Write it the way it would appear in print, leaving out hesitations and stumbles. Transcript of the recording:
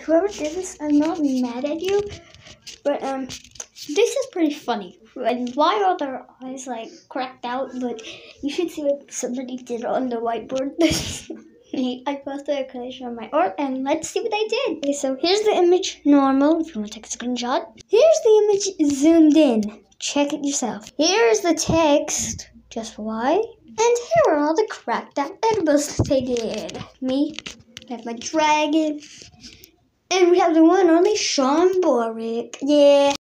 whoever did this, I'm not mad at you, but this is pretty funny. And why are their eyes like cracked out? But you should see what somebody did on the whiteboard. I posted a collection of my art, and let's see what I did. Okay, so here's the image normal, if you want to take a screenshot. Here's the image zoomed in. Check it yourself. Here's the text, just why. And here are all the cracked out edibles they did. Me, I have my dragon. And we have the one and only Sean Boric. Yeah.